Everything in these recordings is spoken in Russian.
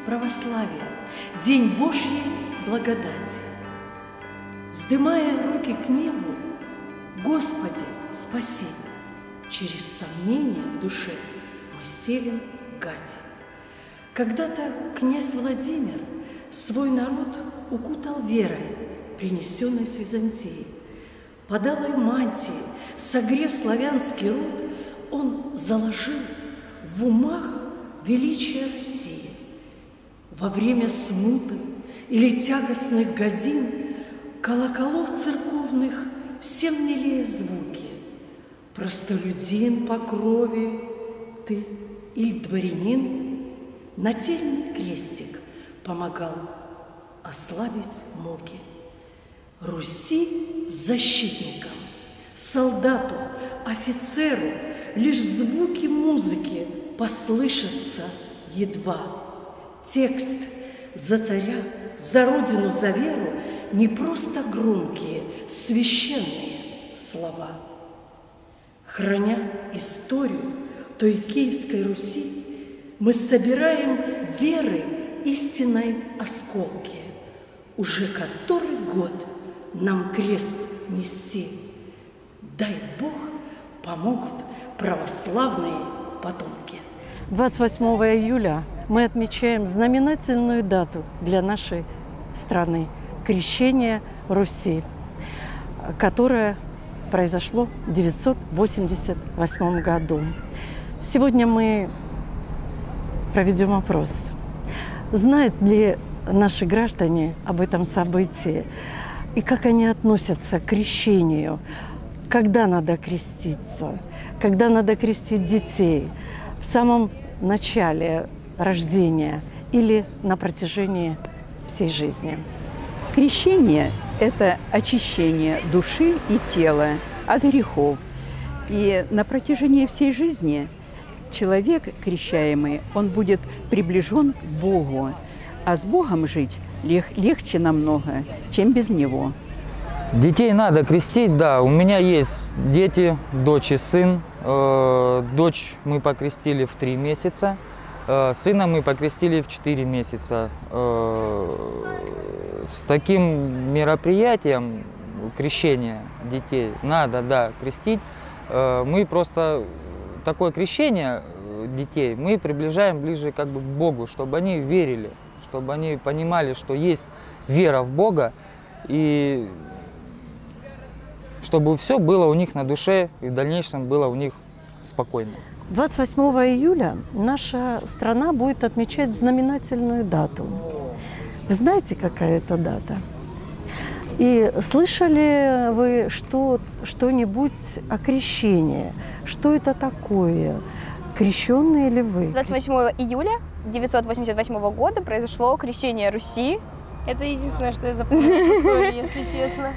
православия, день Божьей благодати. Вздымая руки к небу, Господи, спаси! Через сомнения в душе мы селим в гати. Когда-то князь Владимир свой народ укутал верой, принесенной с Византии. Под алой мантии, согрев славянский род, он заложил в умах величие России. Во время смуты или тягостных годин колоколов церковных всем милее звуки. Простолюдин по крови ты или дворянин, нательный крестик помогал ослабить муки. Руси защитникам, солдату, офицеру лишь звуки музыки послышатся едва. Текст за царя, за родину, за веру не просто громкие, священные слова. Храня историю той Киевской Руси, мы собираем веры истинной осколки. Уже который год нам крест нести. Дай Бог, помогут православные потомки. 28 июля мы отмечаем знаменательную дату для нашей страны – крещение Руси, которое произошло в 988 году. Сегодня мы проведем опрос. Знают ли наши граждане об этом событии и как они относятся к крещению? Когда надо креститься? Когда надо крестить детей? В самом начале рождения или на протяжении всей жизни? Крещение – это очищение души и тела от грехов. И на протяжении всей жизни человек, крещаемый, он будет приближен к Богу. А с Богом жить легче намного, чем без Него. Детей надо крестить, да. У меня есть дети, дочь и сын. Дочь мы покрестили в 3 месяца, сына мы покрестили в 4 месяца. С таким мероприятием крещения детей надо, да, крестить. Мы просто такое крещение детей мы приближаем ближе как бы к Богу, чтобы они верили, чтобы они понимали, что есть вера в Бога, и чтобы все было у них на душе и в дальнейшем было у них спокойно. 28 июля наша страна будет отмечать знаменательную дату. Вы знаете, какая это дата? И слышали вы что-нибудь о крещении? Что это такое? Крещенные ли вы? 28 июля 988 года произошло крещение Руси. Это единственное, что я запомнила, если честно.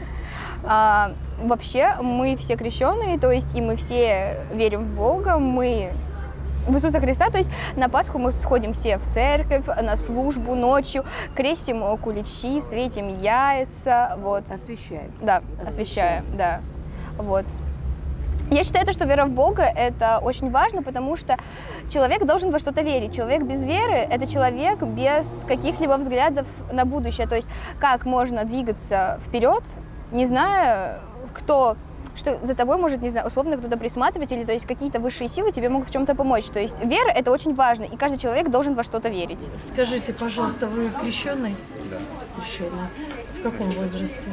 Вообще, мы все крещенные, то есть и мы все верим в Бога, мы в Иисуса Христа, то есть на Пасху мы сходим все в церковь, на службу ночью, крестим куличи, светим яйца, вот. Освящаем. Да, освящаем, да, вот. Я считаю, что вера в Бога – это очень важно, потому что человек должен во что-то верить. Человек без веры – это человек без каких-либо взглядов на будущее. То есть как можно двигаться вперед, не зная, что за тобой может, не знаю, условно кто-то присматривать, или то есть какие-то высшие силы тебе могут в чем-то помочь. То есть вера – это очень важно, и каждый человек должен во что-то верить. Скажите, пожалуйста, вы крещеный? Да. Крещеный. В каком возрасте?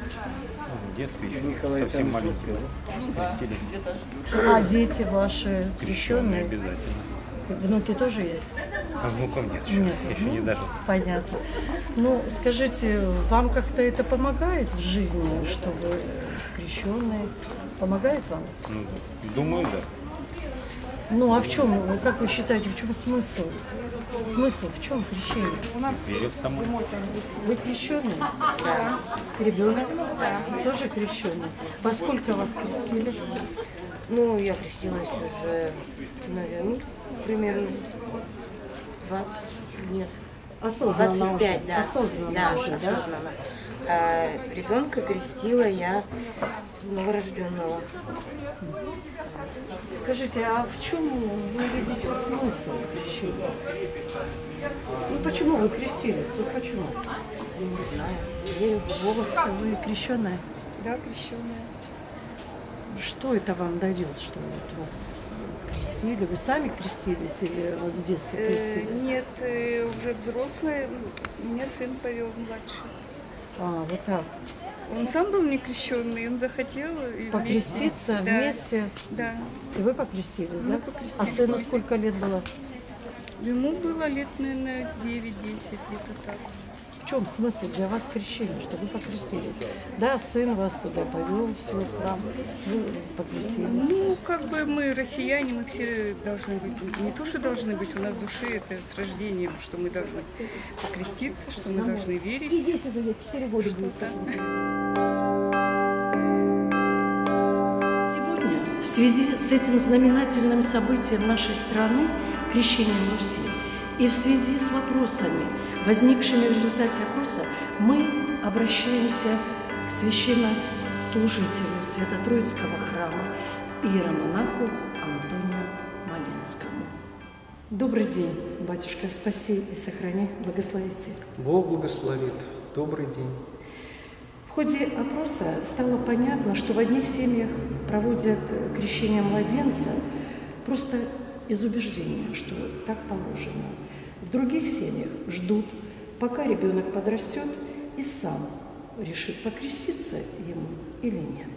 В детстве еще совсем маленький крестили. А дети ваши крещенные? Обязательно. Внуки тоже есть? А внуков нет еще. Нет, Еще не даже. Понятно. Ну, скажите, вам как-то это помогает в жизни, что вы крещенные? Помогает вам? Ну, думаю, да. Ну, а в чем, как вы считаете, в чем смысл? Смысл в чем крещение? Верю в саму. Вы крещеный? Да. Ребенок? Да. Тоже крещеный? Во сколько вас крестили? Ну, я крестилась уже, наверное, примерно 20, нет, Осознанно 25, уже. да. Осознанно да, уже, да? осознанно. А ребенка крестила я новорожденного. Скажите, а в чем вы видите смысл крещения? Ну почему вы крестились? Вот почему? Не знаю, верю в Бога. Вы крещеная? Да, крещеная. Что это вам дает, что вот вас крестили? Вы сами крестились или вас в детстве крестили? Нет, уже взрослый. Меня сын повел младший. А, вот так. Он сам был не крещенный, он захотел и Покреститься вместе? Да. И вы покрестились, Мы да? покрестились. А сыну сколько лет было? Ему было лет, наверное, 9-10, где-то так. В чем смысл для вас крещения, что вы покрестились? Да, сын вас туда повел, в свой храм, вы покрестились. Ну, как бы мы россияне, мы все должны быть, не то, что должны быть, у нас в душе это с рождением, что мы должны покреститься, что мы должны верить. И здесь уже 4 года будет. Сегодня, в связи с этим знаменательным событием нашей страны, крещением Руси, и в связи с вопросами, возникшими в результате опроса, мы обращаемся к священнослужителю Свято-Троицкого храма, иеромонаху Антонию Малинскому. Добрый день, батюшка, спаси и сохрани, благословите. Бог благословит. Добрый день. В ходе опроса стало понятно, что в одних семьях проводят крещение младенца просто из убеждения, что так положено. В других семьях ждут, пока ребенок подрастет и сам решит, покреститься ему или нет.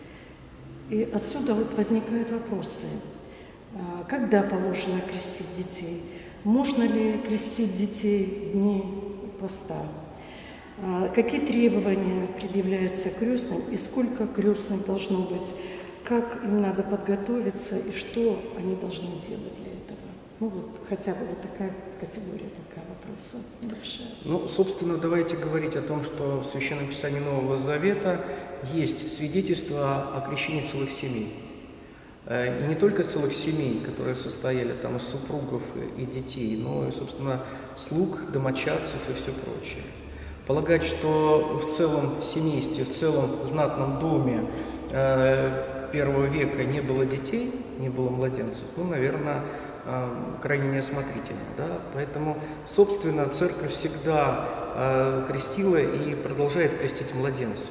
И отсюда вот возникают вопросы. Когда положено крестить детей? Можно ли крестить детей в дни поста? Какие требования предъявляются крестным и сколько крестных должно быть? Как им надо подготовиться и что они должны делать для этого? Ну вот хотя бы вот такая категория, такая вопроса большая. Ну, собственно, давайте говорить о том, что в Священном Писании Нового Завета есть свидетельство о крещении целых семей. И не только целых семей, которые состояли там из супругов и детей, но и, собственно, слуг, домочадцев и все прочее. Полагать, что в целом семействе, в целом знатном доме первого века не было детей, не было младенцев, ну, наверное, крайне неосмотрительно. Да? Поэтому, собственно, церковь всегда крестила и продолжает крестить младенцев.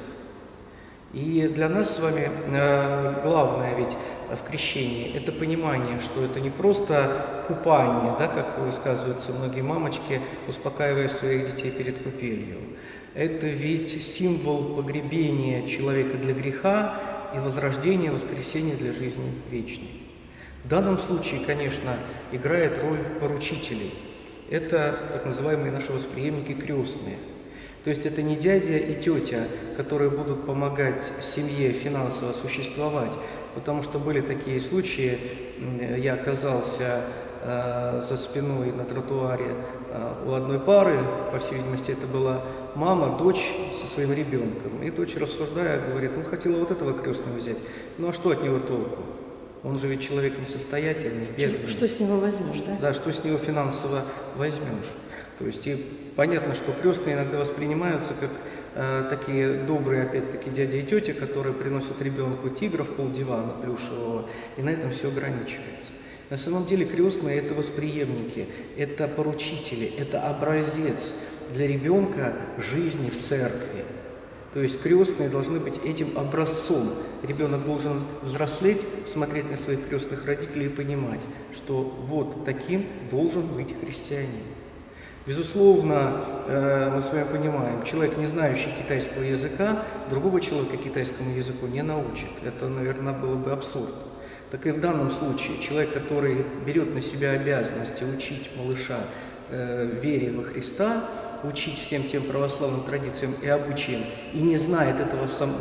И для нас с вами главное ведь в крещении – это понимание, что это не просто купание, да, как высказываются многие мамочки, успокаивая своих детей перед купелью. Это ведь символ погребения человека для греха и возрождения, воскресения для жизни вечной. В данном случае, конечно, играет роль поручителей. Это так называемые наши восприемники крестные. То есть это не дядя и тетя, которые будут помогать семье финансово существовать, потому что были такие случаи, я оказался за спиной на тротуаре у одной пары, по всей видимости, это была мама, дочь со своим ребенком. И дочь, рассуждая, говорит, ну хотела вот этого крестного взять, ну а что от него толку? Он же ведь человек несостоятельный, бедный. Что с него возьмешь, да? Да, что с него финансово возьмешь. То есть и понятно, что крестные иногда воспринимаются как такие добрые, опять-таки, дядя и тетя, которые приносят ребенку тигра в полдивана плюшевого, и на этом все ограничивается. На самом деле крестные – это восприемники, это поручители, это образец для ребенка жизни в церкви. То есть крестные должны быть этим образцом. Ребенок должен взрослеть, смотреть на своих крестных родителей и понимать, что вот таким должен быть христианин. Безусловно, мы с вами понимаем, человек, не знающий китайского языка, другого человека китайскому языку не научит. Это, наверное, было бы абсурд. Так и в данном случае человек, который берет на себя обязанности учить малыша вере во Христа, учить всем тем православным традициям и обычаям, и не знает этого сам,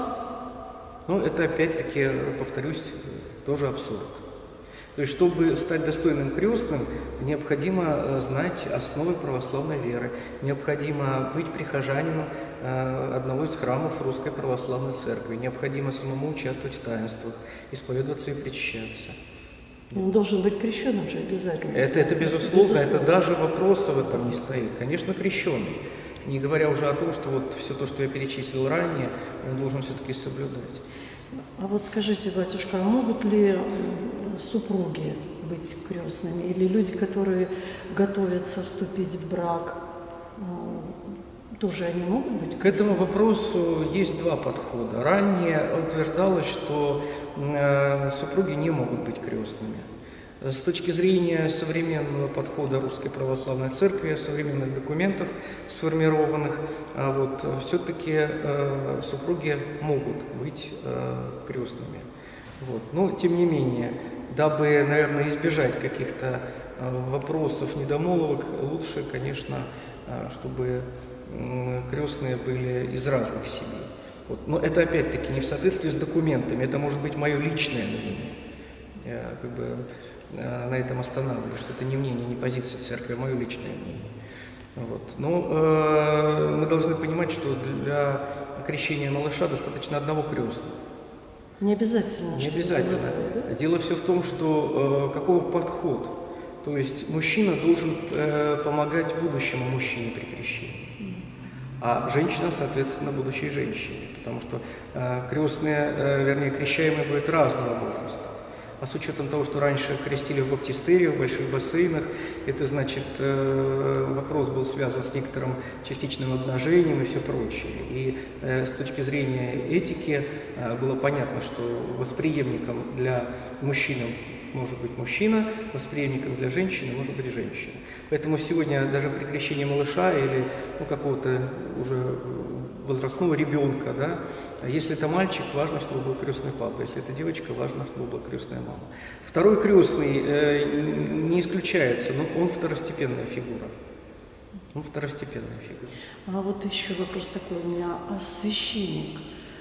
ну, это опять-таки, повторюсь, тоже абсурд. То есть, чтобы стать достойным крестным, необходимо знать основы православной веры, необходимо быть прихожанином одного из храмов Русской Православной Церкви, необходимо самому участвовать в таинствах, исповедоваться и причащаться. Он должен быть крещенным же обязательно. Это безусловно, это даже вопроса в этом не стоит. Конечно, крещенный. Не говоря уже о том, что вот все то, что я перечислил ранее, он должен все-таки соблюдать. А вот скажите, батюшка, а могут ли супруги быть крестными? Или люди, которые готовятся вступить в брак, тоже они могут быть крестными? К этому вопросу есть два подхода. Ранее утверждалось, что супруги не могут быть крестными. С точки зрения современного подхода Русской Православной Церкви, современных документов сформированных, все-таки супруги могут быть крестными. Вот. Но, тем не менее, дабы, наверное, избежать каких-то вопросов, недомолвок, лучше, конечно, чтобы крестные были из разных семей. Вот. Но это, опять-таки, не в соответствии с документами, это может быть мое личное мнение. Я на этом останавливаюсь, что это не мнение, не позиция церкви, а мое личное мнение. Вот. Но мы должны понимать, что для крещения малыша достаточно одного крестного. Не обязательно. Не обязательно. Да? Дело все в том, что каков подход. То есть мужчина должен помогать будущему мужчине при крещении, а женщина, соответственно, будущей женщине, потому что крещаемые будут разного возраста. А с учетом того, что раньше крестили в баптистерии, в больших бассейнах, это значит, вопрос был связан с некоторым частичным обнажением и все прочее. И с точки зрения этики было понятно, что восприемником для мужчины может быть мужчина, восприемником для женщины может быть женщина. Поэтому сегодня даже при крещении малыша или какого-то уже возрастного ребенка, да, если это мальчик, важно, чтобы был крестный папа, если это девочка, важно, чтобы была крестная мама. Второй крестный не исключается, но он второстепенная фигура. Он второстепенная фигура. А вот еще вопрос такой у меня. А священник,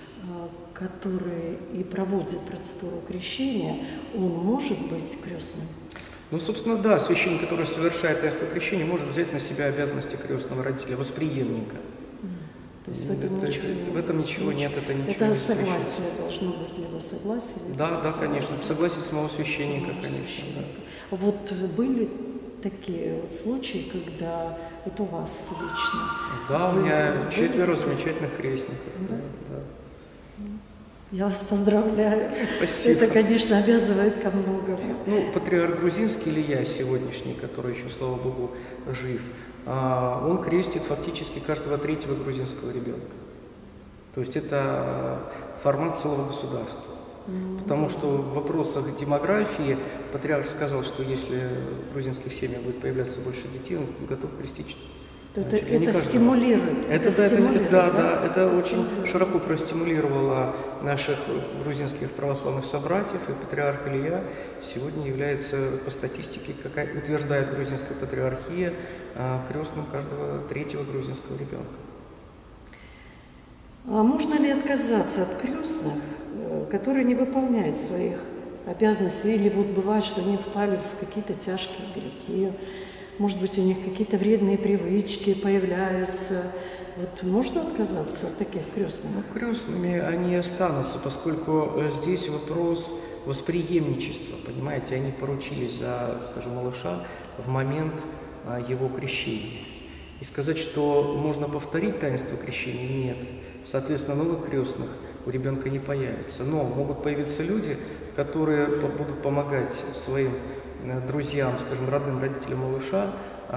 который и проводит процедуру крещения, он может быть крестным? Ну, собственно, да, священник, который совершает таинство крещения, может взять на себя обязанности крестного родителя, восприемника. То есть в этом ничего нет, это ничего это не согласие должно быть, либо согласие, либо да, конечно, согласие самого священника, конечно. Да. Вот были такие вот случаи, когда вот у вас лично? Да, у меня 4 замечательных крестников. Да? Да. Я вас поздравляю. Спасибо. Это, конечно, обязывает ко многому. Ну, патриарх грузинский Илья сегодняшний, который еще, слава Богу, жив, он крестит фактически каждого 3-го грузинского ребенка. То есть это формат целого государства. Потому что в вопросах демографии патриарх сказал, что если в грузинских семьях будет появляться больше детей, он готов крестить. Это стимулирует. Это очень широко простимулировало наших грузинских православных собратьев, и патриарх Илья сегодня является, по статистике, как утверждает грузинская патриархия, крестным каждого 3-го грузинского ребенка. А можно ли отказаться от крестных, которые не выполняют своих обязанностей, или вот бывает, что они впали в какие-то тяжкие грехи? Может быть, у них какие-то вредные привычки появляются. Вот можно отказаться от таких крестных? Ну, крестными они останутся, поскольку здесь вопрос восприемничества, понимаете, они поручились за, скажем, малыша в момент его крещения. И сказать, что можно повторить таинство крещения, нет. Соответственно, новых крестных у ребенка не появится. Но могут появиться люди, которые будут помогать своим друзьям, скажем, родным родителям малыша,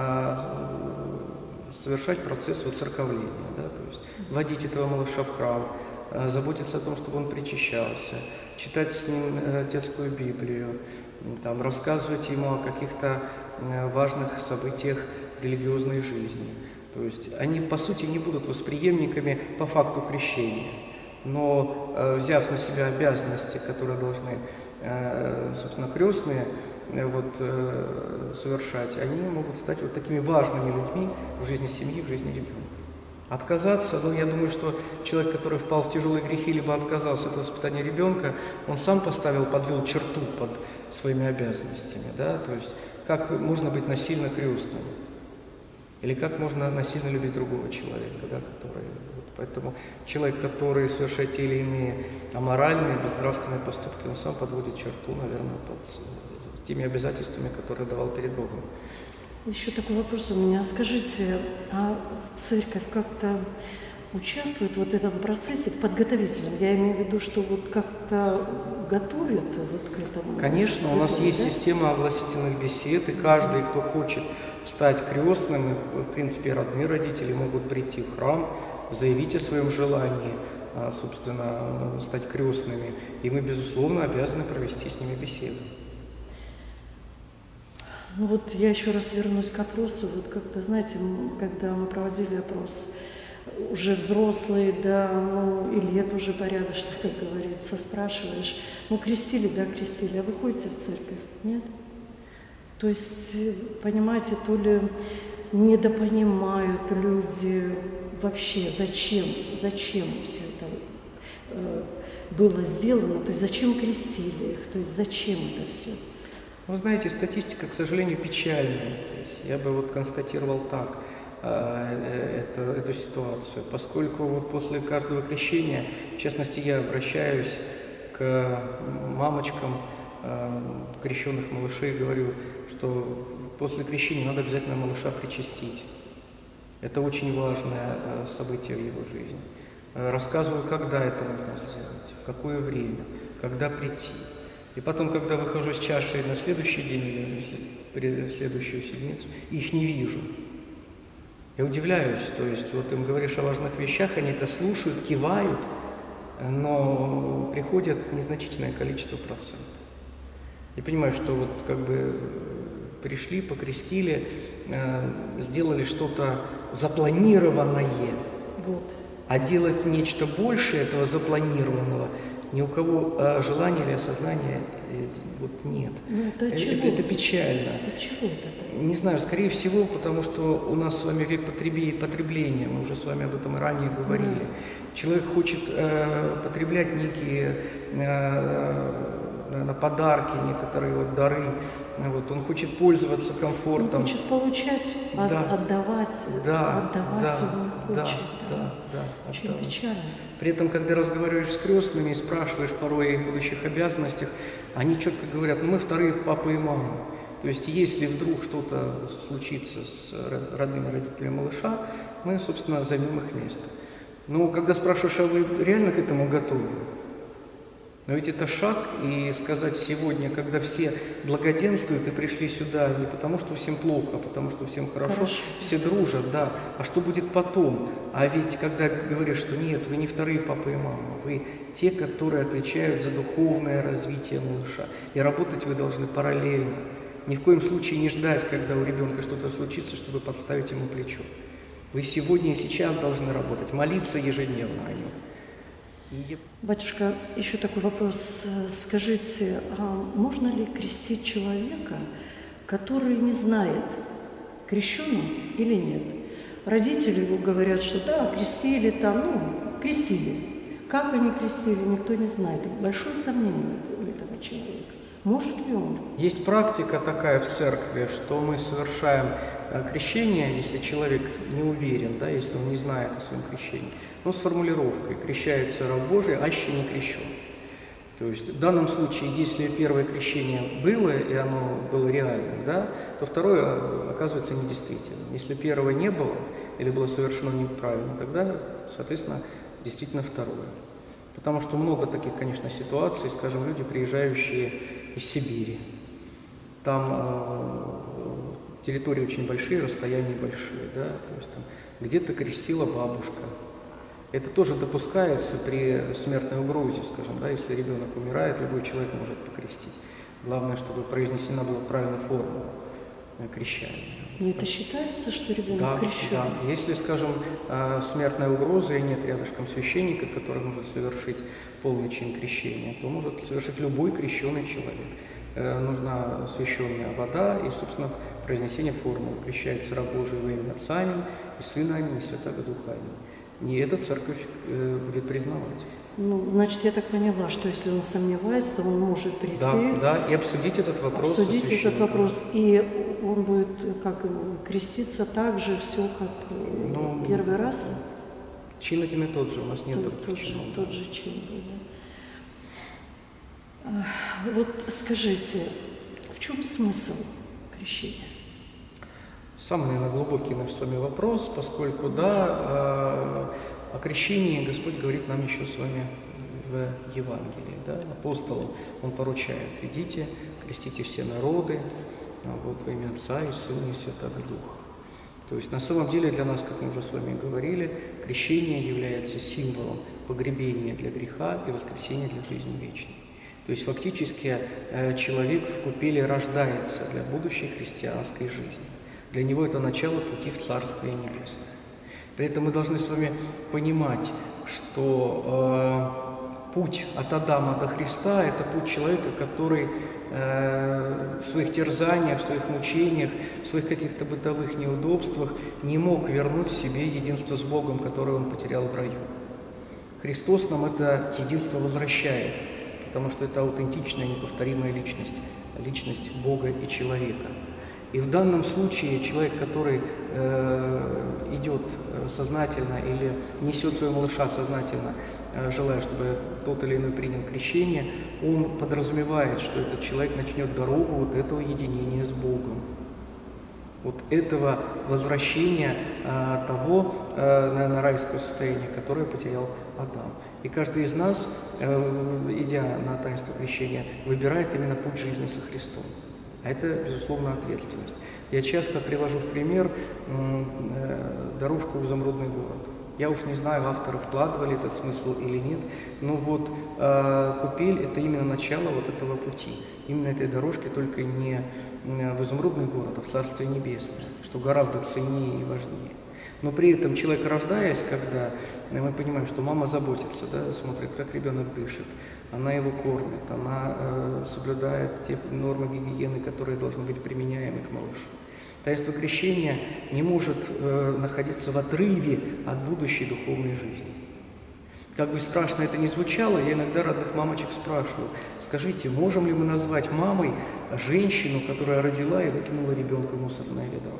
совершать процесс воцерковления, да, то есть водить этого малыша в храм, заботиться о том, чтобы он причащался, читать с ним детскую Библию, там, рассказывать ему о каких-то важных событиях религиозной жизни. То есть они, по сути, не будут восприемниками по факту крещения, но, взяв на себя обязанности, которые должны, собственно, крестные совершать, они могут стать вот такими важными людьми в жизни семьи, в жизни ребенка. Отказаться, я думаю, что человек, который впал в тяжелые грехи, либо отказался от воспитания ребенка, он сам подвел черту под своими обязанностями, да, то есть как можно быть насильно крестным, или как можно насильно любить другого человека, да, который... Поэтому человек, который совершает те или иные аморальные, безнравственные поступки, он сам подводит черту, наверное, под теми обязательствами, которые давал перед Богом. Еще такой вопрос у меня. Скажите, а церковь как-то участвует вот в этом процессе, в подготовительном? Я имею в виду, что вот как-то готовят вот к этому? Конечно, у нас есть система огласительных бесед, и каждый, кто хочет стать крестным, и, в принципе, родные родители могут прийти в храм, заявить о своем желании, собственно, стать крестными, и мы, безусловно, обязаны провести с ними беседу. Ну вот я еще раз вернусь к опросу. Вот как-то, знаете, когда мы проводили опрос, уже взрослые, да, ну и лет уже порядочно, как говорится, спрашиваешь, ну крестили, да, крестили, а вы ходите в церковь? Нет? То есть, понимаете, то ли недопонимают люди вообще, зачем все это было сделано, то есть зачем крестили их, то есть зачем это все? Вы знаете, статистика, к сожалению, печальная здесь. Я бы вот констатировал так эту ситуацию, поскольку вот после каждого крещения, в частности, я обращаюсь к мамочкам крещенных малышей и говорю, что после крещения надо обязательно малыша причастить. Это очень важное событие в его жизни. Рассказываю, когда это нужно сделать, в какое время, когда прийти. И потом, когда выхожу с чашей на следующий день или в следующую седмицу, их не вижу. Я удивляюсь, то есть вот им говоришь о важных вещах, они это слушают, кивают, но приходит незначительное количество процентов. Я понимаю, что вот как бы пришли, покрестили, сделали что-то запланированное, вот. А делать нечто большее этого запланированного ни у кого желания или осознания вот нет. Ну, это печально. Почему это? Не знаю, скорее всего, потому что у нас с вами век потребления, мы уже с вами об этом и ранее говорили. Человек хочет потреблять некие подарки, некоторые вот дары. Вот, он хочет пользоваться комфортом. Он хочет получать, отдавать, отдавать он не хочет. Очень печально. При этом, когда разговариваешь с крестными и спрашиваешь порой о их будущих обязанностях, они четко говорят, ну мы вторые папа и мама. То есть, если вдруг что-то случится с родными родителями малыша, мы, собственно, займем их место. Но когда спрашиваешь, а вы реально к этому готовы? Но ведь это шаг, и сказать сегодня, когда все благоденствуют и пришли сюда не потому, что всем плохо, а потому, что всем хорошо, все дружат, да. А что будет потом? А ведь когда говоришь, что нет, вы не вторые папа и мама, вы те, которые отвечают за духовное развитие малыша. И работать вы должны параллельно. Ни в коем случае не ждать, когда у ребенка что-то случится, чтобы подставить ему плечо. Вы сегодня и сейчас должны работать, молиться ежедневно о нем. Батюшка, еще такой вопрос. Скажите, а можно ли крестить человека, который не знает, крещен он или нет? Родители его говорят, что да, крестили там, крестили. Как они крестили, никто не знает. Большое сомнение у этого человека. Может ли он? Есть практика такая в церкви, что мы совершаем крещение, если человек не уверен, да, если он не знает о своем крещении, но с формулировкой «крещается раб Божий, аще не крещен». То есть в данном случае, если первое крещение было, и оно было реальным, да, то второе оказывается недействительным. Если первого не было или было совершено неправильно, тогда, соответственно, действительно второе. Потому что много таких, конечно, ситуаций, скажем, люди, приезжающие из Сибири. Там территории очень большие, расстояния большие, да, то есть там где-то крестила бабушка. Это тоже допускается при смертной угрозе, скажем, да, если ребенок умирает, любой человек может покрестить. Главное, чтобы произнесена была правильная формула крещания. Но это считается, что ребенок крещен? Да, если, скажем, смертная угроза и нет рядышком священника, который может совершить полный чин крещения, то может совершить любой крещенный человек. Нужна священная вода и, собственно, произнесение формулы. Крещается раб Божий во имя Отца Аминь, и Сына Аминь, и Святаго Духа Аминь. И это церковь будет признавать. Ну, значит, я так поняла, что если он сомневается, то он может прийти. Да, и обсудить этот вопрос. Обсудить этот вопрос, и он будет как креститься так же, все как первый раз. Чин один и тот же, у нас нет тот же чин. Да. Вот скажите, в чем смысл крещения? Самый, наверное, глубокий наш с вами вопрос, поскольку, да, о крещении Господь говорит нам еще с вами в Евангелии. Да? Апостолам Он поручает: идите, крестите все народы, вот, во имя Отца и Сына и Святого Духа. То есть на самом деле для нас, как мы уже с вами говорили, крещение является символом погребения для греха и воскресения для жизни вечной. То есть фактически человек в купели рождается для будущей христианской жизни. Для него это начало пути в Царствие Небесное. При этом мы должны с вами понимать, что путь от Адама до Христа – это путь человека, который в своих терзаниях, в своих мучениях, в своих каких-то бытовых неудобствах не мог вернуть себе единство с Богом, которое он потерял в раю. Христос нам это единство возвращает, потому что это аутентичная, неповторимая личность, личность Бога и человека. И в данном случае человек, который идет сознательно или несет своего малыша сознательно, желая, чтобы тот или иной принял крещение, он подразумевает, что этот человек начнет дорогу вот этого единения с Богом, вот этого возвращения того, наверное, райского состояния, которое потерял Адам. И каждый из нас, идя на таинство крещения, выбирает именно путь жизни со Христом. А это, безусловно, ответственность. Я часто привожу в пример дорожку в Изумрудный город. Я уж не знаю, авторы вкладывали этот смысл или нет, но вот купель – это именно начало вот этого пути, именно этой дорожки, только не в Изумрудный город, а в Царствие Небесное, что гораздо ценнее и важнее. Но при этом человек, рождаясь, когда мы понимаем, что мама заботится, да, смотрит, как ребенок дышит, она его кормит, она соблюдает те нормы гигиены, которые должны быть применяемы к малышу. Таинство крещения не может находиться в отрыве от будущей духовной жизни. Как бы страшно это ни звучало, я иногда родных мамочек спрашиваю: скажите, можем ли мы назвать мамой женщину, которая родила и выкинула ребенка в мусорное ведро?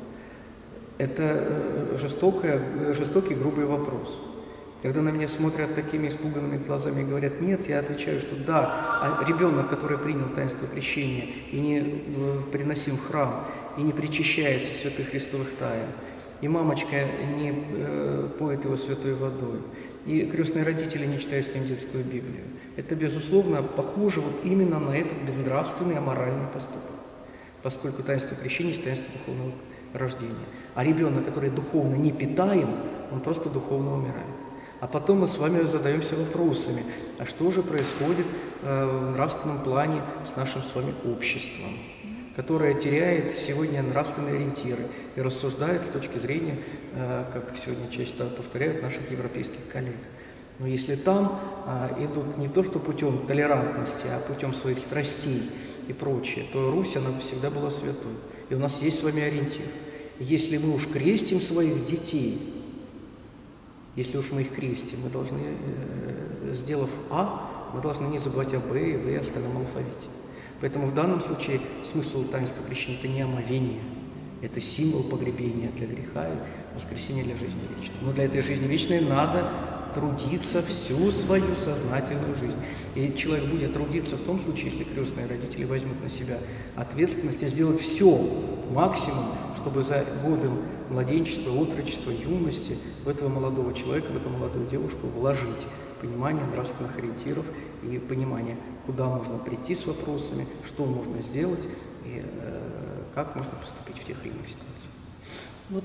Это жестокий, грубый вопрос. Когда на меня смотрят такими испуганными глазами и говорят «нет», я отвечаю, что да, а ребенок, который принял таинство крещения и не приносим в храм, и не причащается святых христовых тайн, и мамочка не поет его святой водой, и крестные родители не читают с ним детскую Библию, это, безусловно, похоже вот именно на этот безнравственный, аморальный поступок, поскольку таинство крещения есть таинство духовного рождения. А ребенок, который духовно не питаем, он просто духовно умирает. А потом мы с вами задаемся вопросами, а что же происходит в нравственном плане с нашим с вами обществом, которое теряет сегодня нравственные ориентиры и рассуждает с точки зрения, как сегодня часто повторяют, наших европейских коллег. Но если там идут не то что путем толерантности, а путем своих страстей и прочее, то Русь, она всегда была святой. И у нас есть с вами ориентир. Если мы уж крестим своих детей, если уж мы их крестим, мы должны, сделав А, мы должны не забывать о Б и В и остальном алфавите. Поэтому в данном случае смысл таинства крещения – это не омовение, это символ погребения для греха и воскресения для жизни вечной. Но для этой жизни вечной надо трудиться всю свою сознательную жизнь. И человек будет трудиться в том случае, если крестные родители возьмут на себя ответственность и сделать все, максимум, чтобы за годы младенчества, отрочества, юности в этого молодого человека, в эту молодую девушку вложить понимание нравственных ориентиров и понимание, куда можно прийти с вопросами, что можно сделать и как можно поступить в тех или иных ситуациях. Вот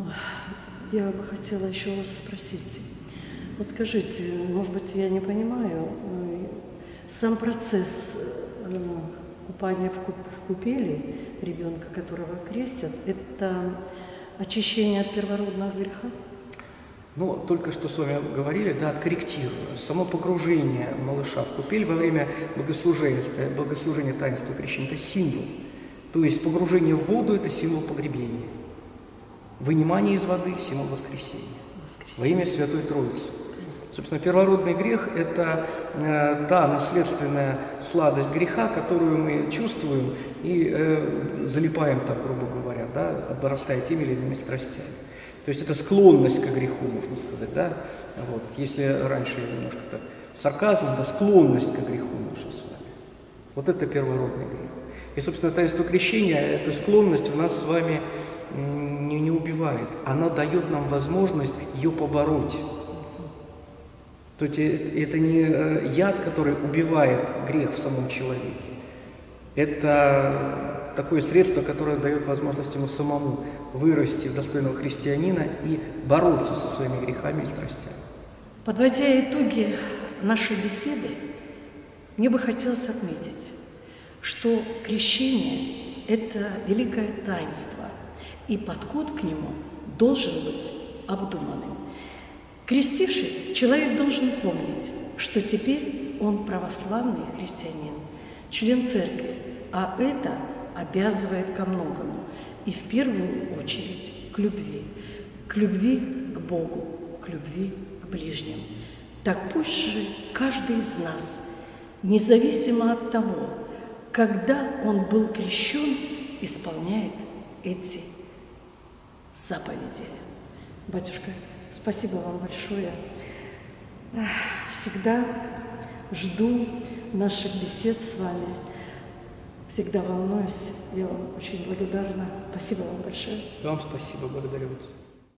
я бы хотела еще вас спросить. Вот скажите, может быть, я не понимаю, сам процесс купания в купели ребенка, которого крестят, это очищение от первородного греха? Ну, только что с вами говорили, да, откорректирую. Само погружение малыша в купель во время богослужения таинства крещения – это символ. То есть погружение в воду – это символ погребения. Вынимание из воды – символ воскресения. Во имя Святой Троицы. Собственно, первородный грех – это та наследственная сладость греха, которую мы чувствуем и залипаем, так грубо говоря, да, обрастая теми или иными страстями. То есть это склонность к греху, можно сказать, да. Вот. Если раньше немножко так сарказмом, да, склонность к греху наша с вами. Вот это первородный грех. И, собственно, таинство крещения, эта склонность в нас с вами не убивает. Она дает нам возможность ее побороть. То есть это не яд, который убивает грех в самом человеке. Это такое средство, которое дает возможность ему самому вырасти в достойного христианина и бороться со своими грехами и страстями. Подводя итоги нашей беседы, мне бы хотелось отметить, что крещение – это великое таинство, и подход к нему должен быть обдуманным. Крестившись, человек должен помнить, что теперь он православный христианин, член церкви, а это обязывает ко многому, и в первую очередь к любви к Богу, к любви к ближним. Так пусть же каждый из нас, независимо от того, когда он был крещен, исполняет эти заповеди. Батюшка, спасибо вам большое. Всегда жду наших бесед с вами. Всегда волнуюсь. Я вам очень благодарна. Спасибо вам большое. Вам спасибо, благодарю вас.